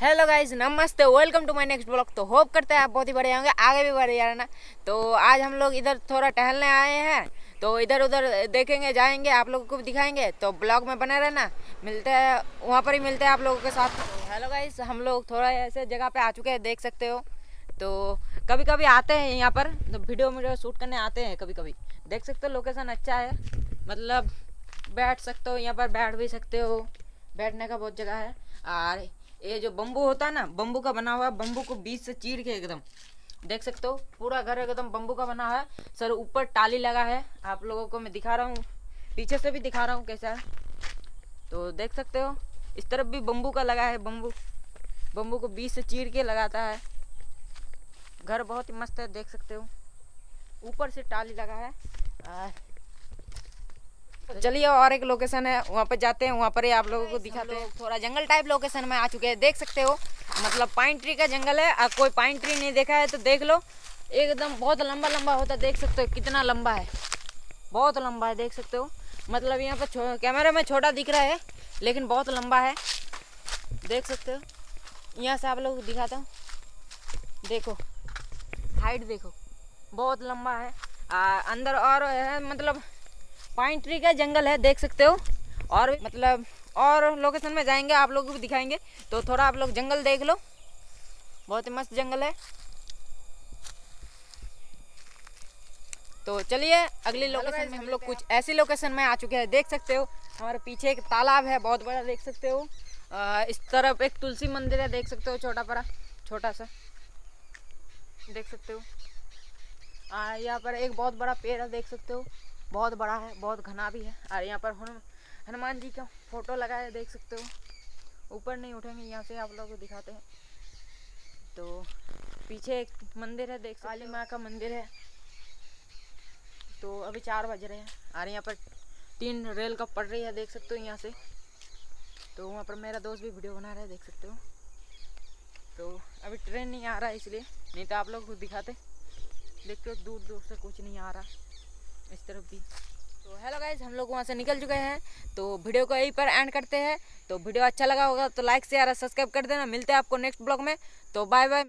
Hello guys, नमस्ते, welcome to my next blog. तो hope करते हैं आप बहुत ही बढ़िया होंगे, आगे भी बढ़िया रहना। तो आज हम लोग इधर थोड़ा टहलने आए हैं, तो इधर उधर देखेंगे, जाएंगे, आप लोगों को भी दिखाएंगे। तो ब्लॉग में बने रहना, मिलते हैं वहाँ पर ही, मिलते हैं आप लोगों के साथ। तो हेलो गाइस, हम लोग थोड़ा ऐसे जगह पे आ चुके हैं, देख सकते हो। तो कभी कभी आते हैं यहाँ पर, तो वीडियो शूट करने आते हैं कभी कभी। देख सकते हो लोकेशन अच्छा है, मतलब बैठ सकते हो, यहाँ पर बैठ भी सकते हो, बैठने का बहुत जगह है। और ये जो बम्बू होता है ना, बम्बू का बना हुआ, बम्बू को बीच से चीर के एकदम देख सकते हो, पूरा घर एकदम बम्बू का बना हुआ है। सर ऊपर टाली लगा है, आप लोगों को मैं दिखा रहा हूँ, पीछे से भी दिखा रहा हूँ कैसा है। तो देख सकते हो इस तरफ भी बम्बू का लगा है, बम्बू को बीच से चीर के लगाता है। घर बहुत ही मस्त है, देख सकते हो, ऊपर से टाली लगा है। तो चलिए, और एक लोकेशन है, वहाँ पर जाते हैं, वहाँ पर ही आप लोगों को दिखाते हैं। थोड़ा जंगल टाइप लोकेशन में आ चुके हैं, देख सकते हो, मतलब पाइन ट्री का जंगल है। और कोई पाइन ट्री नहीं देखा है तो देख लो, एकदम बहुत लंबा लंबा होता है, देख सकते हो कितना लंबा है, बहुत लंबा है, देख सकते हो। मतलब यहाँ पर कैमरे में छोटा दिख रहा है, लेकिन बहुत लंबा है, देख सकते हो। यहाँ से आप लोग को दिखाता हूँ, देखो हाइट देखो, बहुत लंबा है। अंदर और है, मतलब पाइन ट्री का जंगल है, देख सकते हो। और मतलब और लोकेशन में जाएंगे, आप लोगों को भी दिखाएंगे। तो थोड़ा आप लोग जंगल देख लो, बहुत ही मस्त जंगल है। तो चलिए अगली लोकेशन में, हम लोग कुछ ऐसी लोकेशन में आ चुके हैं, देख सकते हो। हमारे पीछे एक तालाब है बहुत बड़ा, देख सकते हो। इस तरफ एक तुलसी मंदिर है, देख सकते हो, छोटा सा देख सकते हो। यहाँ पर एक बहुत बड़ा पेड़ है, देख सकते हो, बहुत बड़ा है, बहुत घना भी है। और यहाँ पर हनुमान जी का फोटो लगा है, देख सकते हो। ऊपर नहीं उठेंगे, यहाँ से आप लोगों को दिखाते हैं। तो पीछे एक मंदिर है, देख काली माँ का मंदिर है। तो अभी 4 बज रहे हैं, और यहाँ पर 3 रेल का पटरी है, देख सकते हो यहाँ से। तो वहाँ पर मेरा दोस्त भी वीडियो बना रहा है, देख सकते हो। तो अभी ट्रेन नहीं आ रहा है, इसलिए, नहीं तो आप लोगों को दिखाते। देखते हो दूर दूर से कुछ नहीं आ रहा, इस तरफ भी। तो हेलो गाइज, हम लोग वहाँ से निकल चुके हैं, तो वीडियो को यहीं पर एंड करते हैं। तो वीडियो अच्छा लगा होगा तो लाइक शेयर और सब्सक्राइब कर देना। मिलते हैं आपको नेक्स्ट ब्लॉग में, तो बाय बाय।